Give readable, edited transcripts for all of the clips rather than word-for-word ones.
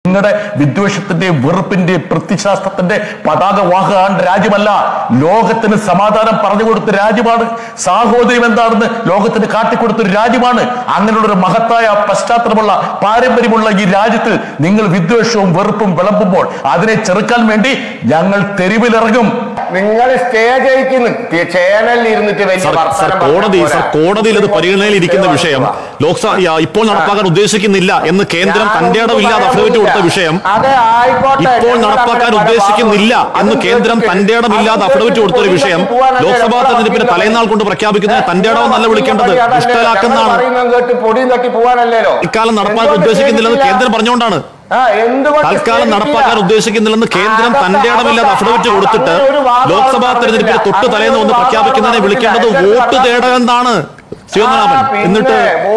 നിങ്ങളുടെ വിദ്വേഷത്തിന്റെയും വെറുപ്പിന്റെയും പ്രത്യശാസ്ത്രത്തിന്റെ പതാക വാഹകാൻ രാജ്യമല്ല. ലോകത്തിന് സമാധാനം പറഞ്ഞു കൊടുത്ത രാജ്യമാണ്. സാഹോദര്യം എന്താണെന്ന് ലോകത്തിന് കാട്ടിക്കൊടുത്തൊരു രാജ്യമാണ്. അങ്ങനെയുള്ള ഒരു മഹത്തായ പശ്ചാത്തലമുള്ള പാരമ്പര്യമുള്ള ഈ രാജ്യത്ത് നിങ്ങൾ വിദ്വേഷവും വെറുപ്പും വിളമ്പുമ്പോൾ അതിനെ ചെറുക്കാൻ വേണ്ടി ഞങ്ങൾ തെരുവിലിറങ്ങും. നിങ്ങൾ സ്റ്റേജ് ചാനലിൽ ഇരുന്നിട്ട് കോടതിയിൽ അത് പരിഗണനയിൽ ഇരിക്കുന്ന വിഷയം ലോക്സഭ ഇപ്പോൾ നടപ്പാക്കാൻ ഉദ്ദേശിക്കുന്നില്ല എന്ന് കേന്ദ്രം തന്റെ ഇടമില്ലാതെ അഫിഡവിറ്റ് കൊടുത്ത വിഷയം ഇപ്പോൾ നടപ്പാക്കാൻ ഉദ്ദേശിക്കുന്നില്ല എന്ന് കേന്ദ്രം തന്റെ ഇടമില്ലാതെ അഫിഡവിറ്റ് കൊടുത്തൊരു വിഷയം ലോക്സഭാ തെരഞ്ഞെടുപ്പിന് തലേനാൾ കൊണ്ട് പ്രഖ്യാപിക്കുന്നതിന് തന്റെ ഇടമെന്നല്ല വിളിക്കേണ്ടത്, ഇഷ്ടലാക്കുന്നതാണ്. ഇക്കാലം നടപ്പാക്കാൻ ഉദ്ദേശിക്കുന്നില്ലെന്ന് കേന്ദ്രം പറഞ്ഞുകൊണ്ടാണ്. തൽക്കാലം നടപ്പാക്കാൻ ഉദ്ദേശിക്കുന്നില്ലെന്ന് കേന്ദ്രം തന്റെ ഇടമില്ലാതെ അഫിഡവിറ്റ് കൊടുത്തിട്ട് ലോക്സഭാ തെരഞ്ഞെടുപ്പിന് തൊട്ട് തലേന്ന് ഒന്ന് പ്രഖ്യാപിക്കുന്നതിനെ വിളിക്കേണ്ടത് വോട്ട് തേടാൻ. എന്നിട്ട്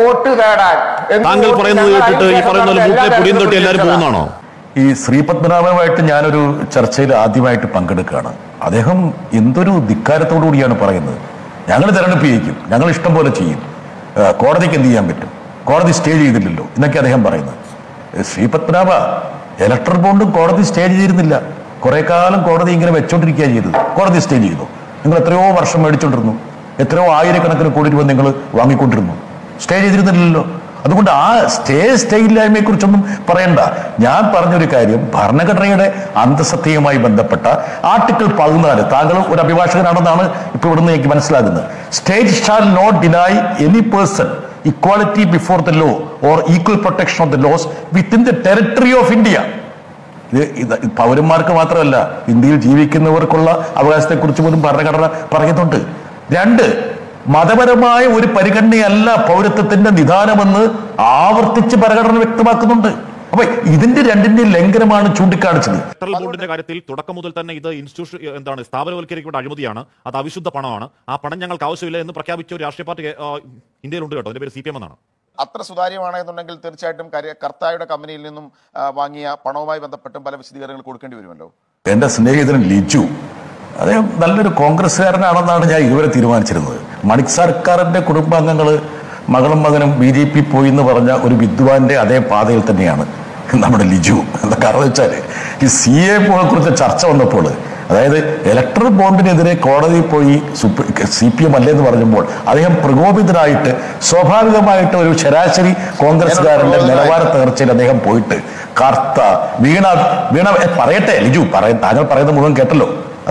താങ്കൾ പറയുന്നത് കേട്ടിട്ട് ഈ പറയുന്ന പോലെ പൊടിയും തൊട്ടി എല്ലാവരും പോകുന്നതാണോ? ഈ ശ്രീപത്മനാഭനുമായിട്ട് ഞാനൊരു ചർച്ചയിൽ ആദ്യമായിട്ട് പങ്കെടുക്കുകയാണ്. അദ്ദേഹം എന്തൊരു ധിക്കാരത്തോടു കൂടിയാണ് പറയുന്നത്. ഞങ്ങൾ തെരഞ്ഞെടുപ്പ് ചെയ്യിക്കും, ഞങ്ങൾ ഇഷ്ടം പോലെ ചെയ്യും, കോടതിക്ക് എന്ത് ചെയ്യാൻ പറ്റും, കോടതി സ്റ്റേ ചെയ്തില്ലല്ലോ എന്നൊക്കെ അദ്ദേഹം പറയുന്നത്. ശ്രീപത്മനാഭ, ഇലക്ട്രൽ ബോണ്ടും കോടതി സ്റ്റേ ചെയ്തിരുന്നില്ല. കുറെ കാലം കോടതി ഇങ്ങനെ വെച്ചോണ്ടിരിക്കുക ചെയ്തത്. കോടതി സ്റ്റേ ചെയ്തു. നിങ്ങൾ എത്രയോ വർഷം മേടിച്ചോണ്ടിരുന്നു, എത്രയോ ആയിരക്കണക്കിന് കോടി രൂപ നിങ്ങൾ വാങ്ങിക്കൊണ്ടിരുന്നു. സ്റ്റേ ചെയ്തിരുന്നില്ലല്ലോ. അതുകൊണ്ട് ആ സ്റ്റേ ഇല്ലായ്മയെ കുറിച്ചൊന്നും പറയണ്ട. ഞാൻ പറഞ്ഞൊരു കാര്യം, ഭരണഘടനയുടെ അന്തസത്തയുമായി ബന്ധപ്പെട്ട ആർട്ടിക്കിൾ 14, താങ്കൾ ഒരു അഭിഭാഷകനാണെന്നാണ് ഇപ്പൊ ഇവിടുന്ന് എനിക്ക് മനസ്സിലാകുന്നത്. State shall not deny any person equality before the law or equal protection of the laws within the territory of India. ഇത് പൗരന്മാർക്ക് മാത്രമല്ല, ഇന്ത്യയിൽ ജീവിക്കുന്നവർക്കുള്ള അവകാശത്തെക്കുറിച്ച് പോലും ഭരണഘടന പറയുന്നുണ്ട്. 2, മതപരമായ ഒരു പരിഗണനയല്ല പൗരത്വത്തിന്റെ നിദാനമെന്ന് ആവർത്തിച്ച് ഭരണഘടന വ്യക്തമാക്കുന്നുണ്ട്. അപ്പൊ ഇതിന്റെ രണ്ടിന്റെ ലംഘനമാണ് ചൂണ്ടിക്കാണിച്ചത്. ഇലക്ട്രൽ ബോണ്ടിന്റെ കാര്യത്തിൽ തുടക്കം മുതൽ തന്നെ ഇത് ഇൻസ്റ്റിറ്റ്യൂഷൻ സ്ഥാപനവൽക്കരിക്കപ്പെട്ട അഴിമതിയാണ്, അത് അവിശുദ്ധ പണമാണ്, ആ പണം ഞങ്ങൾക്ക് ആവശ്യമില്ല എന്ന് പ്രഖ്യാപിച്ച ഒരു രാഷ്ട്രീയ പാർട്ടി ഇന്ത്യയിലുണ്ട് കേട്ടോ. അതിന്റെ പേര് CPM എന്നാണ്. അത്ര സുതാര്യമാണെന്നുണ്ടെങ്കിൽ തീർച്ചയായിട്ടും കർത്തായുടെ കമ്പനിയിൽ നിന്നും വാങ്ങിയ പണവുമായി ബന്ധപ്പെട്ടും പല വിശദീകരണങ്ങൾ കൊടുക്കേണ്ടി വരുമല്ലോ. എന്റെ സ്നേഹിതൻ ലിജു, അദ്ദേഹം നല്ലൊരു കോൺഗ്രസ്സുകാരനാണെന്നാണ് ഞാൻ ഇതുവരെ തീരുമാനിച്ചിരുന്നത്. മണിക് സർക്കാരിന്റെ കുടുംബാംഗങ്ങള് മകളും മകനും BJP പോയി എന്ന് പറഞ്ഞ ഒരു വിദ്വാന്റെ അതേ പാതയിൽ തന്നെയാണ് നമ്മുടെ ലിജു. എന്താ കാരണം വെച്ചാൽ ഈ CA കുറിച്ച് ചർച്ച വന്നപ്പോൾ, അതായത് ഇലക്ട്രൽ ബോണ്ടിനെതിരെ കോടതിയിൽ പോയി CPM അല്ലേന്ന് പറഞ്ഞപ്പോൾ അദ്ദേഹം പ്രകോപിതനായിട്ട് സ്വാഭാവികമായിട്ട് ഒരു ശരാശരി കോൺഗ്രസ്സുകാരന്റെ നിലവാര തകർച്ചയിൽ അദ്ദേഹം പോയിട്ട് കർത്ത വീണ പറയട്ടെ ലിജു, താങ്കൾ പറയുന്ന മുഴുവൻ കേട്ടല്ലോ.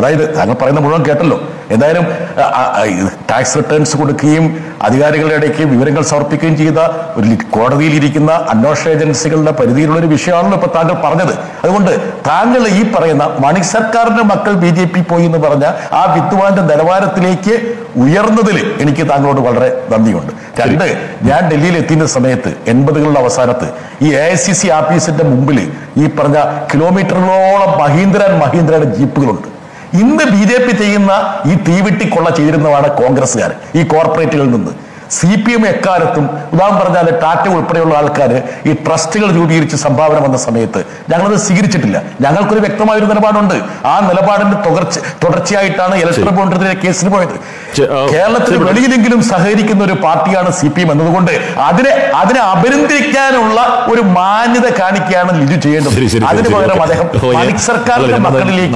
എന്തായാലും ടാക്സ് റിട്ടേൺസ് കൊടുക്കുകയും അധികാരികളുടെ ഇടയ്ക്ക് വിവരങ്ങൾ സമർപ്പിക്കുകയും ചെയ്ത ഒരു കോടതിയിലിരിക്കുന്ന അന്വേഷണ ഏജൻസികളുടെ പരിധിയിലുള്ള ഒരു വിഷയമാണല്ലോ ഇപ്പൊ താങ്കൾ പറഞ്ഞത്. അതുകൊണ്ട് താങ്കൾ ഈ പറയുന്ന മണിക് സർക്കാരിന്റെ മക്കൾ BJP പോയി എന്ന് പറഞ്ഞ ആ വിദ്വാന്റെ നിലവാരത്തിലേക്ക് ഉയർന്നതിൽ എനിക്ക് താങ്കളോട് വളരെ നന്ദിയുണ്ട്. 2, ഞാൻ ഡൽഹിയിൽ എത്തുന്ന സമയത്ത് 80കളുടെ അവസാനത്ത് ഈ AICC ആഫീസിന്റെ മുമ്പിൽ ഈ പറഞ്ഞ കിലോമീറ്ററുകളോളം മഹീന്ദ്രയുടെ ജീപ്പുകളുണ്ട്. ഇന്ന് BJP ചെയ്യുന്ന ഈ തീവെട്ടിക്കൊള്ള ചെയ്തിരുന്നതാണ് കോൺഗ്രസ്സുകാർ ഈ കോർപ്പറേറ്റുകളിൽ നിന്ന്. CPM എക്കാലത്തും ഉദാഹരണം പറഞ്ഞാൽ ടാറ്റ ഉൾപ്പെടെയുള്ള ആൾക്കാർ ഈ ട്രസ്റ്റുകൾ രൂപീകരിച്ച് സംഭാവന വന്ന സമയത്ത് ഞങ്ങളത് സ്വീകരിച്ചിട്ടില്ല. ഞങ്ങൾക്കൊരു വ്യക്തമായൊരു നിലപാടുണ്ട്. ആ നിലപാടിന്റെ തുടർച്ചയായിട്ടാണ് ഇലക്ട്രൽ ബോണ്ടിനെതിരെ കേസിന് പോയത്. കേരളത്തിന് വെളിയിലെങ്കിലും സഹകരിക്കുന്ന ഒരു പാർട്ടിയാണ് CPM എന്നതുകൊണ്ട് അതിനെ അഭിനന്ദിക്കാനുള്ള ഒരു മാന്യത കാണിക്കുകയാണ് ലിജു ചെയ്യേണ്ടത്. അതിന് പകരം അദ്ദേഹം മണിക് സർക്കാരിന്റെ മക്കളിലേക്ക്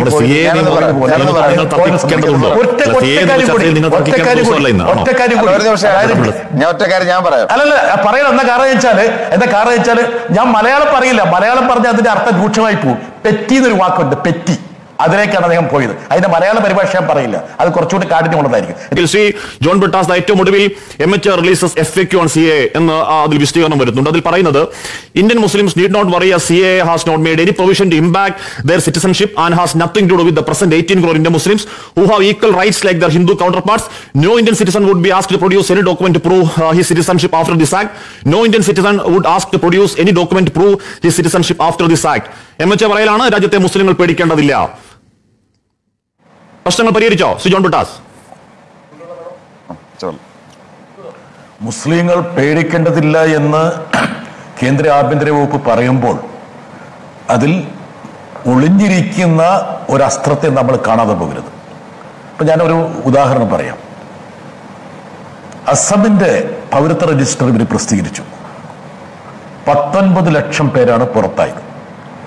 എന്താ കാരണം വെച്ചാല് ഞാൻ മലയാളം പറയില്ല. മലയാളം പറഞ്ഞ അതിന്റെ അർത്ഥം രൂക്ഷമായി പോകും. പെറ്റി എന്നൊരു വാക്കുണ്ട്, പെറ്റി, അതിലേക്കാണ് അദ്ദേഹം പോയത്. അതിന്റെ മലയാള പരിഭാഷ ഞാൻ പറയില്ല, അത് കുറച്ചുകൂടി കാഠിന്യമുള്ളതായിരിക്കും. ജോൺ ബ്രിട്ടാസ് ഏറ്റവും ഒടുവിൽ MH releases FAQ on CA എന്ന് അതിൽ വിശദീകരണം വരുന്നുണ്ട്. അതിൽ പറയുന്നത് Indian Muslims need not worry as CA has not made any provision to impact their citizenship and has nothing to do with the present 18 crore Indian Muslims who have equal rights like their Hindu counterparts. No Indian citizen would be asked to produce any document to prove his citizenship after this act. No Indian citizen would ask to produce any document to prove his citizenship after this act. MH പറയലാണ് രാജ്യത്തെ മുസ്ലിങ്ങൾ പേടിക്കേണ്ടതില്ല. പ്രശ്നങ്ങൾ പരിഹരിച്ചോ Shri John Brittas? മുസ്ലിങ്ങൾ പേടിക്കേണ്ടതില്ല എന്ന് കേന്ദ്ര ആഭ്യന്തര വകുപ്പ് പറയുമ്പോൾ അതിൽ ഒളിഞ്ഞിരിക്കുന്ന ഒരു അസ്ത്രത്തെ നമ്മൾ കാണാതെ പോകരുത്. ഇപ്പൊ ഞാനൊരു ഉദാഹരണം പറയാം. അസമിന്റെ പൗരത്വ രജിസ്റ്റർ ഇവർ പ്രസിദ്ധീകരിച്ചു. 19 ലക്ഷം പേരാണ് പുറത്തായത്.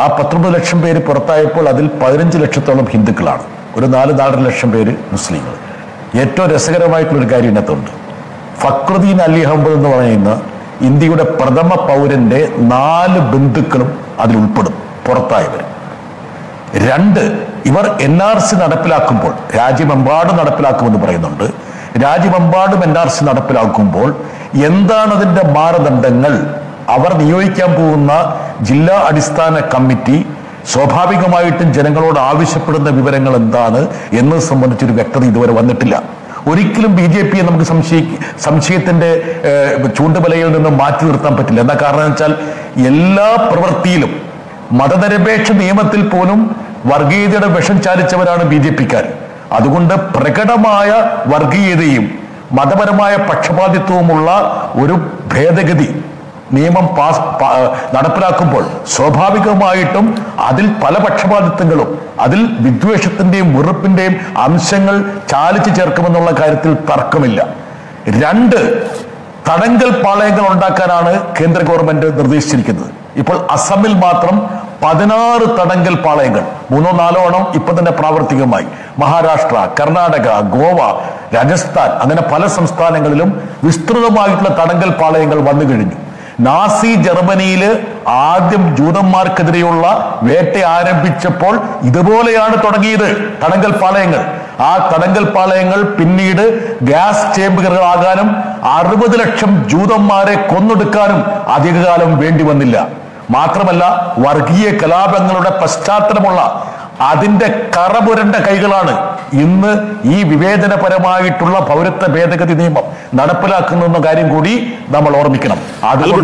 ആ 19 ലക്ഷം പേര് പുറത്തായപ്പോൾ അതിൽ 15 ലക്ഷത്തോളം ഹിന്ദുക്കളാണ്, ഒരു 4-4 ലക്ഷം പേര് മുസ്ലിങ്ങൾ. ഏറ്റവും രസകരമായിട്ടുള്ളൊരു കാര്യം ഇതിനകത്തുണ്ട്. ഫക്രുദ്ദീൻ അലി അഹമ്മദ് എന്ന് പറയുന്ന ഇന്ത്യയുടെ പ്രഥമ പൗരന്റെ 4 ബന്ധുക്കളും അതിൽ ഉൾപ്പെടും, പുറത്തായവർ. 2, ഇവർ NRC നടപ്പിലാക്കുമ്പോൾ, രാജ്യമെമ്പാടും നടപ്പിലാക്കുമെന്ന് പറയുന്നുണ്ട്, രാജ്യമെമ്പാടും NRC നടപ്പിലാക്കുമ്പോൾ എന്താണ് അതിന്റെ മാനദണ്ഡങ്ങൾ, അവർ നിയോഗിക്കാൻ പോകുന്ന ജില്ലാ അടിസ്ഥാന കമ്മിറ്റി സ്വാഭാവികമായിട്ടും ജനങ്ങളോട് ആവശ്യപ്പെടുന്ന വിവരങ്ങൾ എന്താണ് എന്നത് സംബന്ധിച്ചൊരു വ്യക്തത ഇതുവരെ വന്നിട്ടില്ല. ഒരിക്കലും BJP യെ നമുക്ക് സംശയത്തിന്റെ ചൂണ്ടുവലയിൽ നിന്ന് മാറ്റി നിർത്താൻ പറ്റില്ല. എന്താ കാരണം വെച്ചാൽ എല്ലാ പ്രവൃത്തിയിലും മതനിരപേക്ഷ നിയമത്തിൽ പോലും വർഗീയതയുടെ വിഷം ചാലിച്ചവരാണ് BJP-ക്കാർ. അതുകൊണ്ട് പ്രകടമായ വർഗീയതയും മതപരമായ പക്ഷപാതിത്വവുമുള്ള ഒരു ഭേദഗതി നിയമം നടപ്പിലാക്കുമ്പോൾ സ്വാഭാവികമായിട്ടും അതിൽ പല പക്ഷപാതിത്വങ്ങളും അതിൽ വിദ്വേഷത്തിന്റെയും വെറുപ്പിന്റെയും അംശങ്ങൾ ചാലിച്ചു ചേർക്കുമെന്നുള്ള കാര്യത്തിൽ തർക്കമില്ല. 2, തടങ്കൽ പാളയങ്ങൾ ഉണ്ടാക്കാനാണ് കേന്ദ്ര ഗവൺമെന്റ് നിർദ്ദേശിച്ചിരിക്കുന്നത്. ഇപ്പോൾ അസമിൽ മാത്രം 16 തടങ്കൽ പാളയങ്ങൾ, 3-4 എണ്ണം ഇപ്പൊ തന്നെ പ്രാവർത്തികമായി. മഹാരാഷ്ട്ര, കർണാടക, ഗോവ, രാജസ്ഥാൻ, അങ്ങനെ പല സംസ്ഥാനങ്ങളിലും വിസ്തൃതമായിട്ടുള്ള തടങ്കൽ പാളയങ്ങൾ വന്നു കഴിഞ്ഞു. നാസി ജർമ്മനിയിൽ ആദ്യം ജൂതന്മാർക്കെതിരെയുള്ള വേട്ട ആരംഭിച്ചപ്പോൾ ഇതുപോലെയാണ് തുടങ്ങിയത് തടങ്കൽ പാളയങ്ങൾ. ആ തടങ്കൽ പാളയങ്ങൾ പിന്നീട് ഗ്യാസ് ചേമ്പറുകളാകാനും 60 ലക്ഷം ജൂതന്മാരെ കൊന്നൊടുക്കാനും അധികകാലം വേണ്ടി വന്നില്ല. മാത്രമല്ല, വർഗീയ കലാപങ്ങളുടെ പശ്ചാത്തലമുള്ള അതിന്റെ കറപുരണ്ട കൈകളാണ് ഇന്ന് ഈ വിവേചനപരമായിട്ടുള്ള പൗരത്വ ഭേദഗതി നിയമം നടപ്പിലാക്കുന്ന കാര്യം കൂടി നമ്മൾ ഓർമ്മിക്കണം. അതുകൊണ്ട്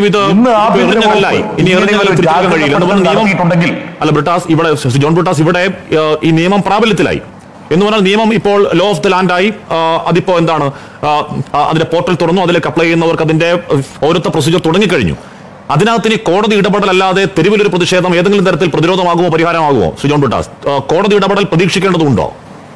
ജോൺ ബ്രിട്ടാസ്, ഇവിടെ ഈ നിയമം പ്രാബല്യത്തിലായി എന്ന് പറഞ്ഞാൽ നിയമം ഇപ്പോൾ ലോ ഓഫ് ദ ലാൻഡായി. അതിപ്പോ എന്താണ്, അതിന്റെ പോർട്ടൽ തുറന്നു, അതിലേക്ക് അപ്ലൈ ചെയ്യുന്നവർക്ക് അതിന്റെ പൗരത്വ പ്രൊസീജിയർ തുടങ്ങിക്കഴിഞ്ഞു. അതിനകത്ത് ഇനി കോടതി ഇടപെടലല്ലാതെ തെരുവിലൊരു പ്രതിഷേധം ഏതെങ്കിലും തരത്തിൽ പ്രതിരോധമാകുമോ, പരിഹാരമാകുമോ? ശ്രീ ജോൺ ബ്രിട്ടാസ്, കോടതി ഇടപെടൽ പ്രതീക്ഷിക്കേണ്ടതുണ്ടോ?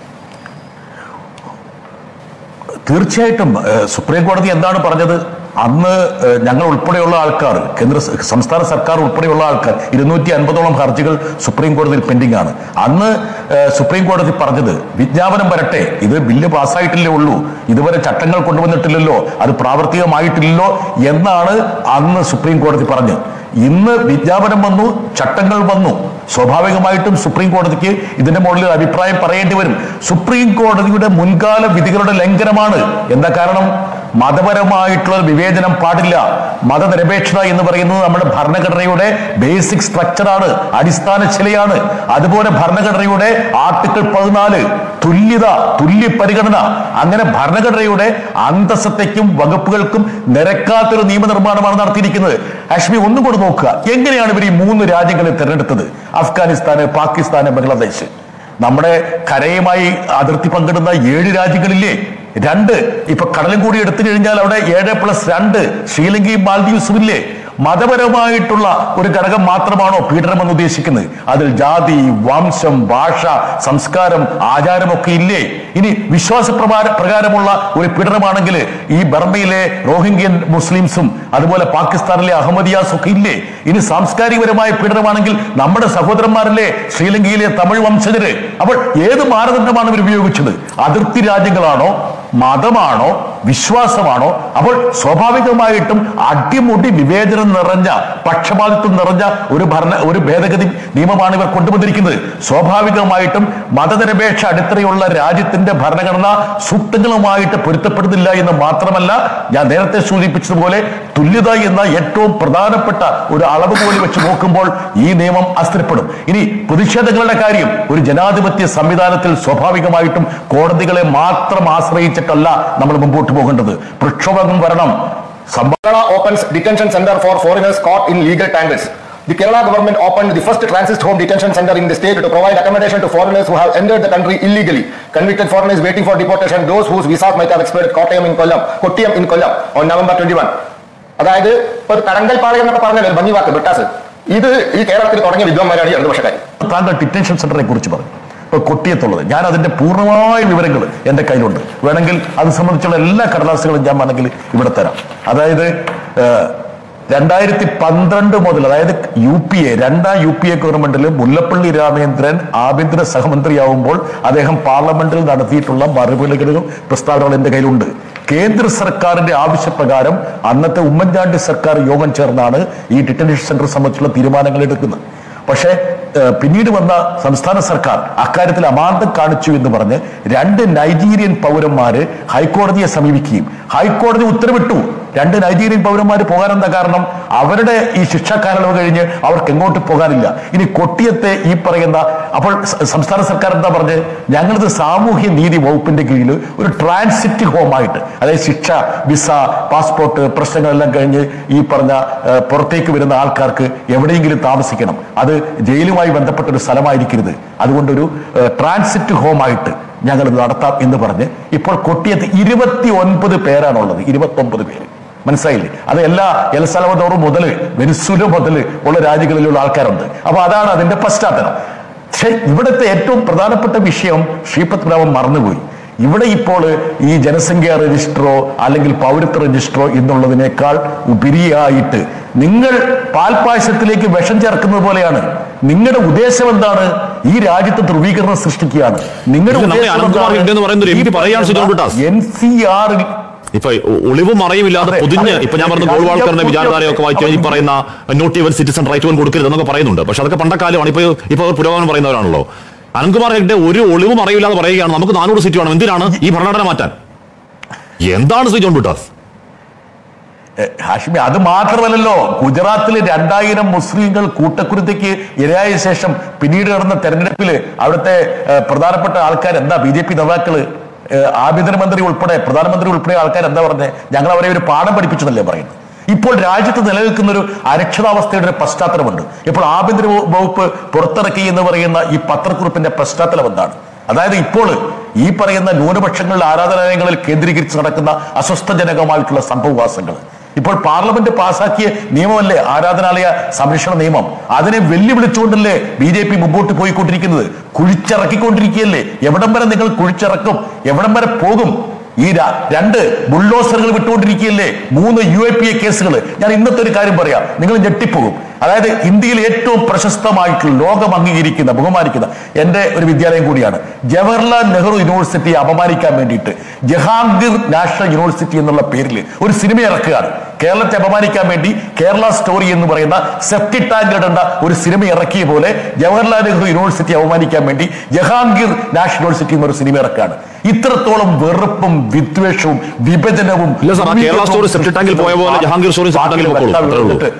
തീർച്ചയായിട്ടും സുപ്രീം കോടതി എന്താണ് പറഞ്ഞത്? അന്ന് ഞങ്ങൾ ഉൾപ്പെടെയുള്ള ആൾക്കാർ, സംസ്ഥാന സർക്കാർ ഉൾപ്പെടെയുള്ള ആൾക്കാർ 250ഓളം ഹർജികൾ സുപ്രീം കോടതിയിൽ പെൻഡിംഗ് ആണ്. അന്ന് സുപ്രീം കോടതി പറഞ്ഞത് വിജ്ഞാപനം വരട്ടെ, ഇത് ബില്ല് പാസ്സായിട്ടില്ലേ ഉള്ളൂ, ഇതുവരെ ചട്ടങ്ങൾ കൊണ്ടുവന്നിട്ടില്ലല്ലോ, അത് പ്രാവർത്തികമായിട്ടില്ലല്ലോ എന്നാണ് അന്ന് സുപ്രീം കോടതി പറഞ്ഞത്. ഇന്ന് വിജ്ഞാപനം വന്നു, ചട്ടങ്ങൾ വന്നു, സ്വാഭാവികമായിട്ടും സുപ്രീം കോടതിക്ക് ഇതിന്റെ മുകളിൽ അഭിപ്രായം പറയേണ്ടി വരും. സുപ്രീം കോടതിയുടെ മുൻകാല വിധികളുടെ ലംഘനമാണ്. എന്താ കാരണം? മതപരമായിട്ടുള്ള വിവേചനം പാടില്ല. മതനിരപേക്ഷത എന്ന് പറയുന്നത് നമ്മുടെ ഭരണഘടനയുടെ ബേസിക് സ്ട്രക്ചറാണ്, അടിസ്ഥാന ശിലയാണ്. അതുപോലെ ഭരണഘടനയുടെ ആർട്ടിക്കിൾ 14 തുല്യത, തുല്യ പരിഗണന, അങ്ങനെ ഭരണഘടനയുടെ അന്തസ്സത്തേക്കും വകുപ്പുകൾക്കും നിരക്കാത്തൊരു നിയമനിർമ്മാണമാണ് നടത്തിയിരിക്കുന്നത്. അശ്മി, ഒന്നും കൂടെ നോക്കുക, എങ്ങനെയാണ് ഇവർ ഈ 3 രാജ്യങ്ങളെ തിരഞ്ഞെടുത്തത്? അഫ്ഗാനിസ്ഥാന്, പാകിസ്ഥാന്, ബംഗ്ലാദേശ്. നമ്മുടെ കരയുമായി അതിർത്തി പങ്കിടുന്ന 7 രാജ്യങ്ങളില്ലേ? 2 ഇപ്പൊ കടലും കൂടി എടുത്തു കഴിഞ്ഞാൽ അവിടെ 7+2 ശ്രീലങ്കയും മാൽദീവ്സും ഇല്ലേ? മതപരമായിട്ടുള്ള ഒരു ഘടകം മാത്രമാണോ പീഡനമെന്ന് ഉദ്ദേശിക്കുന്നത്? അതിൽ ജാതി, വംശം, ഭാഷ, സംസ്കാരം, ആചാരമൊക്കെ ഇല്ലേ? ഇനി വിശ്വാസ പ്രകാരമുള്ള ഒരു പീഡനമാണെങ്കിൽ ഈ ബർമയിലെ റോഹിംഗ്യൻ മുസ്ലിംസും അതുപോലെ പാകിസ്ഥാനിലെ അഹമ്മദിയാസും ഒക്കെ ഇല്ലേ? ഇനി സാംസ്കാരികപരമായ പീഡനമാണെങ്കിൽ നമ്മുടെ സഹോദരന്മാരല്ലേ ശ്രീലങ്കയിലെ തമിഴ് വംശജര്? അപ്പോൾ ഏത് മാനദണ്ഡമാണ് ഇവർ ഉപയോഗിച്ചത്? അതിർത്തി രാജ്യങ്ങളാണോ, മതമാണോ, വിശ്വാസമാണോ? അപ്പോൾ സ്വാഭാവികമായിട്ടും അടിമുടി വിവേചനം നിറഞ്ഞ, പക്ഷപാതിത്വം നിറഞ്ഞ ഒരു ഭേദഗതി നിയമമാണ് ഇവർ കൊണ്ടുവന്നിരിക്കുന്നത്. സ്വാഭാവികമായിട്ടും മതനിരപേക്ഷ അടിത്തറയുള്ള രാജ്യത്തിന്റെ ഭരണഘടന സൂക്തങ്ങളുമായിട്ട് പൊരുത്തപ്പെടുന്നില്ല എന്ന് മാത്രമല്ല, ഞാൻ നേരത്തെ സൂചിപ്പിച്ചതുപോലെ തുല്യത എന്ന ഏറ്റവും പ്രധാനപ്പെട്ട ഒരു അളവ് പോലെ വെച്ച് നോക്കുമ്പോൾ ഈ നിയമം അസ്ഥിരപ്പെടും. ഇനി പ്രതിഷേധങ്ങളുടെ കാര്യം, ഒരു ജനാധിപത്യ സംവിധാനത്തിൽ സ്വാഭാവികമായിട്ടും കോടതികളെ മാത്രം ആശ്രയിച്ചിട്ടല്ല നമ്മൾ മുമ്പോട്ട് പോകേണ്ടത്. പ്രക്ഷോഭം വരണം. Kerala opens detention center for foreigners caught in legal tangles. The Kerala government opened the first transit home detention center in the state to provide accommodation to foreigners who have entered the country illegally. Convicted foreigners waiting for deportation, those whose visas might have expired, Kottayam in Kollam on November 21. അതായത് ഒരു തടങ്കൽ പാളയം എന്നൊക്കെ പറഞ്ഞാൽ ഭംഗി വാക്ക് ബ്രിട്ടാസ്, ഇത് ഈ കേരളത്തിൽ തുടങ്ങിയ വിദ്വാന്മാരാണ് ഈ 2 വർഷക്കാർ. താങ്കൾ ഡിറ്റൻഷൻ സെന്ററിനെ കുറിച്ച് പറഞ്ഞു. ഇപ്പൊ കൊട്ടിയത്തുള്ളത്, ഞാൻ അതിന്റെ പൂർണ്ണമായ വിവരങ്ങൾ എന്റെ കയ്യിലുണ്ട്. വേണമെങ്കിൽ അത് സംബന്ധിച്ചുള്ള എല്ലാ കടലാസുകളും ഞാൻ വേണമെങ്കിൽ ഇവിടെ തരാം. അതായത് 2012 മുതൽ, അതായത് രണ്ടാം UPA ഗവൺമെന്റിൽ മുല്ലപ്പള്ളി രാമചന്ദ്രൻ ആഭ്യന്തര സഹമന്ത്രിയാവുമ്പോൾ അദ്ദേഹം പാർലമെന്റിൽ നടത്തിയിട്ടുള്ള മറുപടികളും പ്രസ്താവനകൾ എന്റെ കയ്യിലുണ്ട്. കേന്ദ്ര സർക്കാരിന്റെ ആവശ്യപ്രകാരം അന്നത്തെ ഉമ്മൻചാണ്ടി സർക്കാർ യോഗം ചേർന്നാണ് ഈ ഡിറ്റൻഷൻ സെന്റർ സംബന്ധിച്ചുള്ള തീരുമാനങ്ങൾ എടുക്കുന്നത്. പക്ഷേ പിന്നീട് വന്ന സംസ്ഥാന സർക്കാർ അക്കാര്യത്തിൽ അമാന്തം കാണിച്ചു എന്ന് പറഞ്ഞ് 2 നൈജീരിയൻ പൗരന്മാര് ഹൈക്കോടതിയെ സമീപിക്കുകയും ഹൈക്കോടതി ഉത്തരവിട്ടു 2 നൈജീരിയൻ പൗരന്മാർ പോകാനെന്താ കാരണം? അവരുടെ ഈ ശിക്ഷാ കാലയളവ് കഴിഞ്ഞ് അവർക്ക് എങ്ങോട്ട് പോകാനില്ല. ഇനി കൊട്ടിയത്തെ ഈ പറയുന്ന, അപ്പോൾ സംസ്ഥാന സർക്കാർ എന്താ പറഞ്ഞ്, ഞങ്ങളിത് സാമൂഹ്യ നീതി വകുപ്പിന്റെ കീഴിൽ ഒരു ട്രാൻസിറ്റ് ഹോമായിട്ട്, അതായത് ശിക്ഷ, വിസ, പാസ്പോർട്ട് പ്രശ്നങ്ങളെല്ലാം കഴിഞ്ഞ് ഈ പറഞ്ഞ പുറത്തേക്ക് വരുന്ന ആൾക്കാർക്ക് എവിടെയെങ്കിലും താമസിക്കണം, അത് ജയിലുമായി ബന്ധപ്പെട്ട ഒരു സ്ഥലമായിരിക്കരുത്, അതുകൊണ്ടൊരു ട്രാൻസിറ്റ് ഹോമായിട്ട് ഞങ്ങൾ നടത്താം എന്ന് പറഞ്ഞ് ഇപ്പോൾ കൊട്ടിയത്ത് 29 പേരാണുള്ളത്. 29 പേര്, മനസ്സിലായില്ലേ? അത് എല്ലാ എൽ സൽവഡോർ മുതൽ വെനിസുല മുതൽ ഉള്ള രാജ്യങ്ങളിലുള്ള ആൾക്കാരുണ്ട്. അപ്പൊ അതാണ് അതിന്റെ പശ്ചാത്തലം. പക്ഷെ ഇവിടുത്തെ ഏറ്റവും പ്രധാനപ്പെട്ട വിഷയം ശ്രീപത്മനാഭൻ മറന്നുപോയി. ഇവിടെ ഇപ്പോൾ ഈ ജനസംഖ്യാ രജിസ്റ്ററോ അല്ലെങ്കിൽ പൗരത്വ രജിസ്റ്ററോ എന്നുള്ളതിനേക്കാൾ ഉപരിയായിട്ട് നിങ്ങൾ പാൽപായസത്തിലേക്ക് വിഷം ചേർക്കുന്നത് പോലെയാണ്. നിങ്ങളുടെ ഉദ്ദേശം എന്താണ്? ഈ രാജ്യത്ത് ധ്രുവീകരണം സൃഷ്ടിക്കുകയാണ്. നിങ്ങളുടെ NCR ഇപ്പൊ ഒളിവും മറയുമില്ലാതെ പൊതിഞ്ഞ്, ഇപ്പൊ ഞാൻ പറഞ്ഞ ഗോൾവാൾക്കറിന്റെ വിചാരധാരയൊക്കെ വായിച്ചു ഈ പറയുന്ന നോട്ട് ഈവൻ സിറ്റിസൺ റൈറ്റ് കൊടുക്കരുത് എന്നൊക്കെ പറയുന്നുണ്ട്. പക്ഷെ അതൊക്കെ പണ്ടക്കാലമാണ്. ഇപ്പൊ പുരോഗമനം പറയുന്നവരാണല്ലോ. അനന്ത്കുമാർ ഹെഗ്ഡെ ഒരു ഒളിവ് മറയില്ലാതെ പറയുകയാണ് നമുക്ക് 400 സീറ്റ് വേണം. എന്തിനാണ് ഈ ഭരണഘടന മാറ്റാൻ? എന്താണ് ശ്രീ ജോൺ ബ്രിട്ടാസ്? ഹാഷ്മി, അത് മാത്രമല്ലല്ലോ, ഗുജറാത്തിൽ 2000 മുസ്ലിങ്ങൾ കൂട്ടക്കുരുതിക്ക് ഇരയായ ശേഷം പിന്നീട് നടന്ന തെരഞ്ഞെടുപ്പിൽ അവിടുത്തെ പ്രധാനപ്പെട്ട ആൾക്കാർ എന്താ, BJP നേതാക്കള്, ആഭ്യന്തരമന്ത്രി ഉൾപ്പെടെ പ്രധാനമന്ത്രി ഉൾപ്പെടെ ആൾക്കാർ എന്താ പറഞ്ഞത്? ഞങ്ങൾ അവരെ ഒരു പാഠം പഠിപ്പിച്ചതല്ലേ പറയുന്നത്. ഇപ്പോൾ രാജ്യത്ത് നിലനിൽക്കുന്ന ഒരു അരക്ഷിതാവസ്ഥയുടെ ഒരു പശ്ചാത്തലമുണ്ട്. ഇപ്പോൾ ആഭ്യന്തര വകുപ്പ് പുറത്തിറക്കി എന്ന് പറയുന്ന ഈ പത്രക്കുറിപ്പിന്റെ പശ്ചാത്തലം എന്താണ്? അതായത് ഇപ്പോൾ ഈ പറയുന്ന ന്യൂനപക്ഷങ്ങളുടെ ആരാധനാലയങ്ങളിൽ കേന്ദ്രീകരിച്ച് നടക്കുന്ന അസ്വസ്ഥജനകമായിട്ടുള്ള സംഭവവാസങ്ങൾ, ഇപ്പോൾ പാർലമെന്റ് പാസാക്കിയ നിയമമല്ലേ ആരാധനാലയ സംരക്ഷണ നിയമം, അതിനെ വെല്ലുവിളിച്ചുകൊണ്ടല്ലേ BJP മുമ്പോട്ട് പോയിക്കൊണ്ടിരിക്കുന്നത്. കുഴിച്ചിറക്കിക്കൊണ്ടിരിക്കുകയല്ലേ. എവിടം വരെ നിങ്ങൾ കുഴിച്ചിറക്കും? എവിടം വരെ പോകും? ഈ 2 ബുൾഡോസറുകൾ വിട്ടുകൊണ്ടിരിക്കുകയല്ലേ. 3 UAPA കേസുകൾ. ഞാൻ ഇന്നത്തെ ഒരു കാര്യം പറയാം, നിങ്ങൾ ഞെട്ടിപ്പോകും. അതായത് ഇന്ത്യയിൽ ഏറ്റവും പ്രശസ്തമായിട്ടുള്ള, ലോകം അംഗീകരിക്കുന്ന, ബഹുമാനിക്കുന്ന എന്റെ ഒരു വിദ്യാലയം കൂടിയാണ്. ജവഹർലാൽ നെഹ്റു യൂണിവേഴ്സിറ്റിയെ അപമാനിക്കാൻ വേണ്ടിയിട്ട് ജഹാംഗീർ നാഷണൽ യൂണിവേഴ്സിറ്റി എന്നുള്ള പേരിൽ ഒരു സിനിമ ഇറക്കുകയാണ്. കേരളത്തെ അപമാനിക്കാൻ വേണ്ടി കേരള സ്റ്റോറി എന്ന് പറയുന്ന സെപ്റ്റി ടാങ്ക് ഇടേണ്ട ഒരു സിനിമ ഇറക്കിയ പോലെ ജവഹർലാൽ നെഹ്റു യൂണിവേഴ്സിറ്റി അപമാനിക്കാൻ വേണ്ടി ജഹാംഗീർ നാഷണൽ യൂണിവേഴ്സിറ്റി എന്നൊരു സിനിമ ഇറക്കുകയാണ്. ഇത്രത്തോളം വെറുപ്പും വിദ്വേഷവും വിഭജനവും. കേരള സ്റ്റോറി സെപ്റ്റി ടാങ്കിൽ പോയ പോലെ ജഹാംഗീർ സ്റ്റോറി സെപ്റ്റി ടാങ്കിൽ പോകൂ.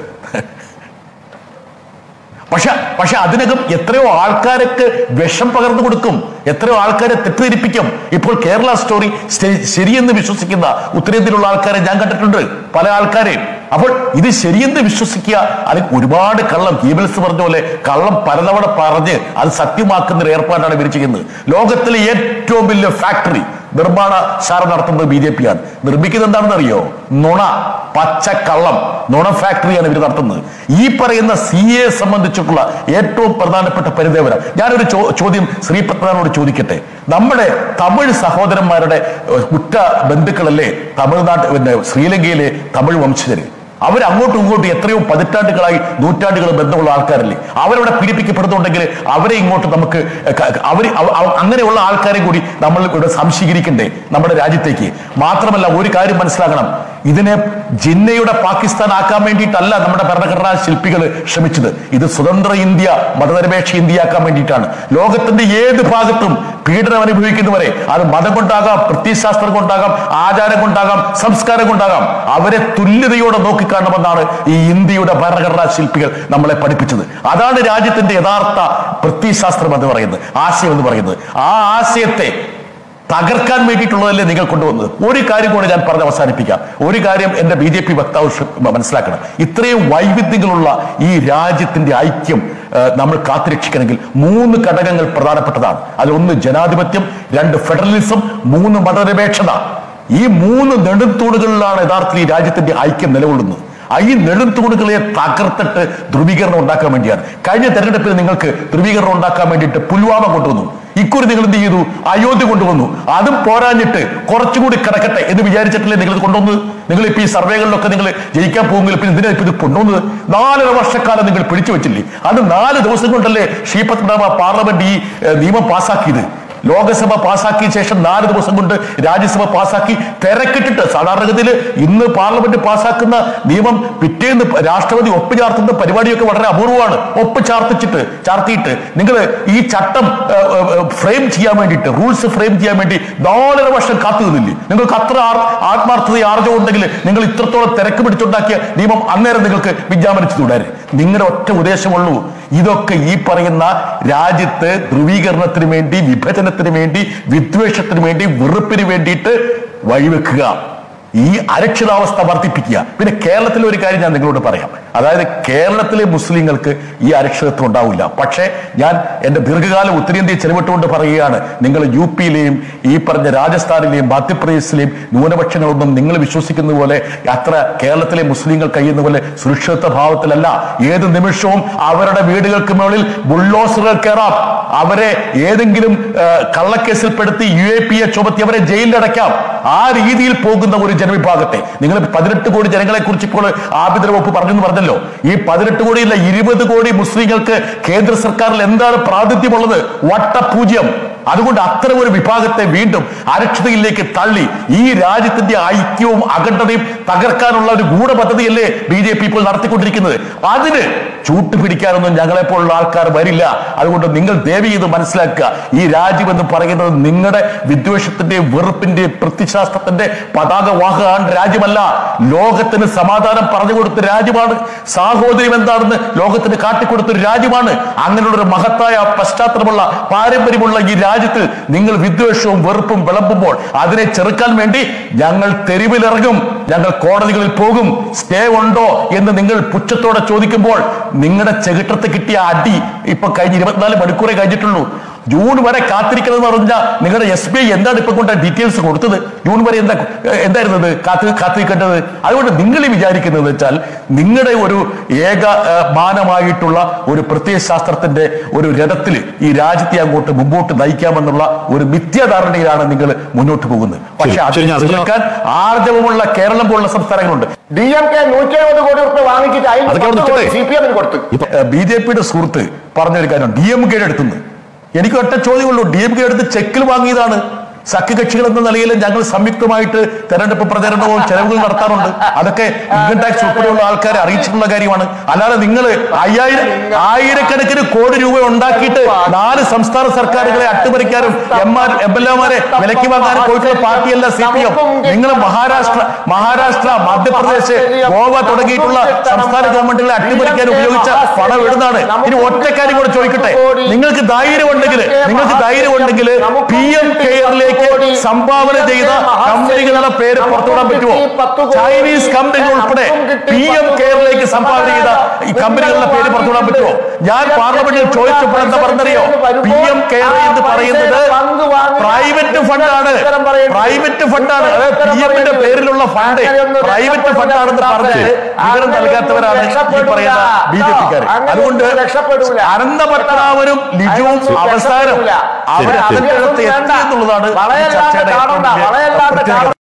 പക്ഷെ അതിനകം എത്രയോ ആൾക്കാർക്ക് വിഷം പകർന്നു കൊടുക്കും, എത്രയോ ആൾക്കാരെ തെറ്റിദ്ധരിപ്പിക്കും. ഇപ്പോൾ കേരള സ്റ്റോറി ശരിയെന്ന് വിശ്വസിക്കുന്ന ഉത്തരേന്ത്യയിലുള്ള ആൾക്കാരെ ഞാൻ കണ്ടിട്ടുണ്ട്, പല ആൾക്കാരെയും. അപ്പോൾ ഇത് ശരിയെന്ന് വിശ്വസിക്കുക, അല്ലെങ്കിൽ ഒരുപാട് കള്ളം, ഗീബൽസ് പറഞ്ഞ പോലെ കള്ളം പലതവണ പറഞ്ഞ് അത് സത്യമാക്കുന്ന ഒരു ഏർപ്പാടാണ് ഇവർ ചെയ്യുന്നത്. ലോകത്തിലെ ഏറ്റവും വലിയ ഫാക്ടറി നിർമ്മാണശാല നടത്തുന്നത് BJP ആണ്. നിർമ്മിക്കുന്നത് എന്താണെന്ന് അറിയോ? നുണ, പച്ചക്കള്ളം, നുണ ഫാക്ടറിയാണ് ഇവർ നടത്തുന്നത്. ഈ പറയുന്ന CA സംബന്ധിച്ചിട്ടുള്ള ഏറ്റവും പ്രധാനപ്പെട്ട പരിദേവനം. ഞാനൊരു ചോദ്യം ശ്രീപത്മനാഭനോട് ചോദിക്കട്ടെ. നമ്മുടെ തമിഴ് സഹോദരന്മാരുടെ ഉറ്റ ബന്ധുക്കളല്ലേ തമിഴ്നാട്, ശ്രീലങ്കയിലെ തമിഴ് വംശജര്? അവർ അങ്ങോട്ടും ഇങ്ങോട്ടും എത്രയോ പതിറ്റാണ്ടുകളായി, നൂറ്റാണ്ടുകൾ ബന്ധമുള്ള ആൾക്കാരല്ലേ? അവരവിടെ പീഡിപ്പിക്കപ്പെടുന്നുണ്ടെങ്കിൽ അവരെ ഇങ്ങോട്ട് നമുക്ക് അങ്ങനെയുള്ള ആൾക്കാരെ കൂടി നമ്മൾ ഇവിടെ സംശീകരിക്കണ്ടേ നമ്മുടെ രാജ്യത്തേക്ക്? മാത്രമല്ല ഒരു കാര്യം മനസ്സിലാക്കണം, ഇതിനെ ജിന്നയുടെ പാകിസ്ഥാൻ ആക്കാൻ വേണ്ടിയിട്ടല്ല നമ്മുടെ ഭരണഘടനാ ശില്പികൾ ശ്രമിച്ചത്. ഇത് സ്വതന്ത്ര ഇന്ത്യ, മതനിരപേക്ഷ ഇന്ത്യ ആക്കാൻ വേണ്ടിയിട്ടാണ്. ലോകത്തിന്റെ ഏത് ഭാഗത്തും പീഡനം അനുഭവിക്കുന്നവരെ, അത് മതം കൊണ്ടാകാം, പ്രത്യയശാസ്ത്രം കൊണ്ടാകാം, ആചാരം കൊണ്ടാകാം, സംസ്കാരം കൊണ്ടാകാം, അവരെ തുല്യതയോടെ നോക്കിക്കാണുമെന്നാണ് ഈ ഇന്ത്യയുടെ ഭരണഘടനാ ശില്പികൾ നമ്മളെ പഠിപ്പിച്ചത്. അതാണ് രാജ്യത്തിന്റെ യഥാർത്ഥ പ്രത്യയശാസ്ത്രം എന്ന് പറയുന്നത്, ആശയം എന്ന് പറയുന്നത്. ആ ആശയത്തെ തകർക്കാൻ വേണ്ടിയിട്ടുള്ളതല്ലേ നിങ്ങൾ കൊണ്ടുവന്നത്? ഒരു കാര്യം കൂടെ ഞാൻ പറഞ്ഞ് അവസാനിപ്പിക്കാം. ഒരു കാര്യം എന്റെ BJP വക്താവ് മനസ്സിലാക്കണം. ഇത്രയും വൈവിധ്യങ്ങളുള്ള ഈ രാജ്യത്തിന്റെ ഐക്യം നമ്മൾ കാത്തുരക്ഷിക്കണമെങ്കിൽ 3 ഘടകങ്ങൾ പ്രധാനപ്പെട്ടതാണ്. അതിലൊന്ന് ജനാധിപത്യം, 2 ഫെഡറലിസം, 3 മതനിരപേക്ഷത. ഈ 3 നെടുംതൂണുകളിലാണ് യഥാർത്ഥത്തിൽ ഈ രാജ്യത്തിന്റെ ഐക്യം നിലകൊള്ളുന്നത്. ഈ നെടുംതൂണുകളെ തകർത്തിട്ട് ധ്രുവീകരണം ഉണ്ടാക്കാൻ വേണ്ടിയാണ്. കഴിഞ്ഞ തെരഞ്ഞെടുപ്പിൽ നിങ്ങൾക്ക് ധ്രുവീകരണം ഉണ്ടാക്കാൻ വേണ്ടിയിട്ട് പുൽവാമ കൊണ്ടുവന്നു. ഇക്കുറി നിങ്ങൾ എന്ത് ചെയ്തു? അയോധ്യ കൊണ്ടുവന്നു. അതും പോരാഞ്ഞിട്ട് കുറച്ചുകൂടി കിടക്കട്ടെ എന്ന് വിചാരിച്ചിട്ടില്ലേ നിങ്ങൾ കൊണ്ടുവന്നത്? നിങ്ങൾ ഇപ്പൊ ഈ സർവേകളിലൊക്കെ നിങ്ങൾ ജയിക്കാൻ പോകുമെങ്കിൽ പിന്നെ എന്തിനാ ഇപ്പൊ ഇത് കൊണ്ടുവന്നത്? 4.5 വർഷക്കാലം നിങ്ങൾ പിടിച്ചു വെച്ചില്ലേ? അത് 4 ദിവസം കൊണ്ടല്ലേ ശ്രീപത്മനാഭ പാർലമെന്റ് ഈ നിയമം പാസ്സാക്കിയത്? ലോകസഭ പാസ്സാക്കിയ ശേഷം 4 ദിവസം കൊണ്ട് രാജ്യസഭ പാസ്സാക്കി തിരക്കിട്ടിട്ട്, സാധാരണഗതിയിൽ ഇന്ന് പാർലമെന്റ് പാസ്സാക്കുന്ന നിയമം പിറ്റേന്ന് രാഷ്ട്രപതി ഒപ്പ് ചാർത്തുന്ന പരിപാടിയൊക്കെ വളരെ അപൂർവമാണ്. ഒപ്പ് ചാർത്തിയിട്ട് നിങ്ങൾ ഈ ചട്ടം ഫ്രെയിം ചെയ്യാൻ വേണ്ടിയിട്ട്, റൂൾസ് ഫ്രെയിം ചെയ്യാൻ വേണ്ടി 4.5 വർഷം കാത്തു നിന്നില്ലേ? നിങ്ങൾക്ക് അത്ര ആത്മാർത്ഥത ആർജവം ഉണ്ടെങ്കിൽ നിങ്ങൾ ഇത്രത്തോളം തിരക്ക് പിടിച്ചുണ്ടാക്കിയ നിയമം അന്നേരം നിങ്ങൾക്ക് വിജ്ഞാപനിച്ചു തുടരും. നിങ്ങളുടെ ഒറ്റ ഉദ്ദേശമുള്ളൂ, ഇതൊക്കെ ഈ പറയുന്ന രാജ്യത്ത് ധ്രുവീകരണത്തിന് വേണ്ടി, വിഭജനത്തിന് വേണ്ടി, വിദ്വേഷത്തിന് വേണ്ടി, വെറുപ്പിന് വേണ്ടിയിട്ട് വഴിവെക്കുക, ഈ അരക്ഷിതാവസ്ഥ വർദ്ധിപ്പിക്കുക. പിന്നെ കേരളത്തിലെ ഒരു കാര്യം ഞാൻ നിങ്ങളോട് പറയാം. അതായത് കേരളത്തിലെ മുസ്ലിങ്ങൾക്ക് ഈ അരക്ഷിതത്വം ഉണ്ടാവില്ല. പക്ഷേ ഞാൻ എന്റെ ദീർഘകാലം ഉത്തരേന്ത്യയിൽ ചെലവിട്ടുകൊണ്ട് പറയുകയാണ്, നിങ്ങൾ യു പിയിലെയും ഈ പറഞ്ഞ രാജസ്ഥാനിലെയും മധ്യപ്രദേശിലെയും ന്യൂനപക്ഷങ്ങളൊന്നും നിങ്ങൾ വിശ്വസിക്കുന്ന പോലെ അത്ര കേരളത്തിലെ മുസ്ലിങ്ങൾ കഴിയുന്ന പോലെ സുരക്ഷിത ഭാവത്തിലല്ല. ഏത് നിമിഷവും അവരുടെ വീടുകൾക്ക് മുകളിൽ ബുൾഡോസറുകൾ കയറാം, അവരെ ഏതെങ്കിലും കള്ളക്കേസിൽപ്പെടുത്തി UAPA ചുമത്തി അവരെ ജയിലിലടയ്ക്കാം. ആ രീതിയിൽ പോകുന്ന ഒരു ജനവിഭാഗത്തെ നിങ്ങൾ 18 കോടി ജനങ്ങളെ കുറിച്ച് ഇപ്പോൾ ആഭ്യന്തര വകുപ്പ് പറഞ്ഞല്ലോ. ഈ 18 കോടിയില്ല 20 കോടി മുസ്ലിങ്ങൾക്ക് കേന്ദ്ര സർക്കാരിൽ എന്താണ് പ്രാതിനിധ്യമുള്ളത്? വട്ടപൂജ്യം. അതുകൊണ്ട് അത്തരം ഒരു വിഭാഗത്തെ വീണ്ടും അരക്ഷിതയിലേക്ക് തള്ളി ഈ രാജ്യത്തിന്റെ ഐക്യവും അഖണ്ഡതയും തകർക്കാനുള്ള ഒരു ഗൂഢപദ്ധതിയല്ലേ BJP ഇപ്പോൾ നടത്തിക്കൊണ്ടിരിക്കുന്നത്? അതിന് ചൂട്ടുപിടിക്കാനൊന്നും ഞങ്ങളെപ്പോലുള്ള ആൾക്കാർ വരില്ല. അതുകൊണ്ട് നിങ്ങൾ ദയവ് ചെയ്ത് മനസ്സിലാക്കുക, ഈ രാജ്യം എന്ന് പറയുന്നത് നിങ്ങളുടെ വിദ്വേഷത്തിന്റെയും വെറുപ്പിന്റെയും പ്രത്യശാസ്ത്രത്തിന്റെ പതാകവാഹകൻ രാജ്യമല്ല. ലോകത്തിന് സമാധാനം പറഞ്ഞു കൊടുത്ത രാജ്യമാണ്. സാഹോദര്യം എന്താണെന്ന് ലോകത്തിന് കാട്ടിക്കൊടുത്തൊരു രാജ്യമാണ്. അങ്ങനെയുള്ള ഒരു മഹത്തായ പശ്ചാത്തലമുള്ള പാരമ്പര്യമുള്ള ഈ രാജ്യത്തിൽ നിങ്ങൾ വിദ്വേഷവും വെറുപ്പും വിളമ്പുമ്പോൾ അതിനെ ചെറുക്കാൻ വേണ്ടി ഞങ്ങൾ തെരുവിലിറങ്ങും, ഞങ്ങൾ കോടതികളിൽ പോകും. സ്റ്റേ ഉണ്ടോ എന്ന് നിങ്ങൾ പുച്ഛത്തോടെ ചോദിക്കുമ്പോൾ നിങ്ങളുടെ ചെകിട്ടത്ത് കിട്ടിയ അടി ഇപ്പൊ കഴിഞ്ഞ 24 മണിക്കൂറേ കഴിഞ്ഞിട്ടുള്ളൂ. ജൂൺ വരെ കാത്തിരിക്കണമെന്ന് പറഞ്ഞാൽ നിങ്ങളുടെ SBI എന്താണ് ഇപ്പൊ കൊണ്ട് ഡീറ്റെയിൽസ് കൊടുത്തത്? ജൂൺ വരെ എന്തായിരുന്നത് കാത്തിരിക്കേണ്ടത്? അതുകൊണ്ട് നിങ്ങൾ ഈ വിചാരിക്കുന്നത് വെച്ചാൽ നിങ്ങളുടെ ഒരു ഏകമാനമായിട്ടുള്ള ഒരു പ്രത്യയശാസ്ത്രത്തിന്റെ ഒരു രഥത്തിൽ ഈ രാജ്യത്തെ അങ്ങോട്ട് മുമ്പോട്ട് നയിക്കാമെന്നുള്ള ഒരു മിഥ്യാധാരണയിലാണ് നിങ്ങൾ മുന്നോട്ട് പോകുന്നത്. പക്ഷെ അത് ചെറുക്കാൻ ആർജവമുള്ള കേരളം പോലുള്ള സംസ്ഥാനങ്ങളുണ്ട്. DMK 170 കോടി രൂപ വാങ്ങിച്ചിട്ട് CPM കൊടുത്തു. BJPയുടെ സുഹൃത്ത് പറഞ്ഞൊരു കാര്യം, DMKയുടെ അടുത്തുനിന്ന് എനിക്ക് ഒറ്റ ചോദ്യമുള്ളൂ. DMK എടുത്ത് ചെക്കിൽ വാങ്ങിയതാണ്. സഖ്യകക്ഷികൾ എന്ന നിലയിൽ ഞങ്ങൾ സംയുക്തമായിട്ട് തെരഞ്ഞെടുപ്പ് പ്രചരണവും ചെലവുകൾ നടത്താറുണ്ട്. അതൊക്കെ ഇൻകം ടാക്സ് ഉൾപ്പെടെയുള്ള ആൾക്കാരെ അറിയിച്ചിട്ടുള്ള കാര്യമാണ്. അല്ലാതെ നിങ്ങൾ ആയിരക്കണക്കിന് കോടി രൂപ ഉണ്ടാക്കിയിട്ട് 4 സംസ്ഥാന സർക്കാരുകളെ അട്ടിമറിക്കാനും MLA-മാരെ വിലക്കി വാങ്ങാനും പോയിട്ടുള്ള പാർട്ടിയല്ല CPM. നിങ്ങൾ മഹാരാഷ്ട്ര, മധ്യപ്രദേശ്, ഗോവ തുടങ്ങിയിട്ടുള്ള സംസ്ഥാന ഗവൺമെന്റുകളെ അട്ടിമറിക്കാൻ ഉപയോഗിച്ച പണം എവിടുന്നാണ്? ഇനി ഒറ്റക്കാര്യം കൂടെ ചോദിക്കട്ടെ, നിങ്ങൾക്ക് ധൈര്യമുണ്ടെങ്കിൽ PM കെയറിലേക്ക് സംഭാവന ചെയ്ത കമ്പനികളുടെ പേര് പുറത്തുവിടാൻ പറ്റുമോ? ചൈനീസ് കമ്പനികൾ ഉൾപ്പെടെ PM കെയറിലേക്ക് സംഭാവന ചെയ്ത ഈ കമ്പനികളുടെ പേര് പുറത്തുവിടാൻ പറ്റുമോ? ഞാൻ പാർലമെന്റിൽ ചോദിച്ചപ്പോൾ എന്താ പറഞ്ഞറിയോ? PM കെയർ എന്ന് പറയുന്നത് പ്രൈവറ്റ് ഫണ്ടാണ്. അതായത് PM-ന്റെ പേരിലുള്ള ഫണ്ട് പ്രൈവറ്റ് ഫണ്ടാണെന്ന് പറഞ്ഞ് വിവരം നൽകാത്തവരാണ് ഈ പറയുന്ന BJP-ക്കാർ. അതുകൊണ്ട് അനന്തപത്മനാഭനും ലിജുവും അവസാനം അവർ അതിനകത്ത് എത്തി എന്നുള്ളതാണ് ചർച്ചയുടെ